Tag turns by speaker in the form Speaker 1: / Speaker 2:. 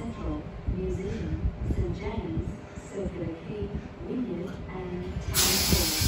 Speaker 1: Central, Museum, St James, Circular Quay, Wynyard and Town Hall.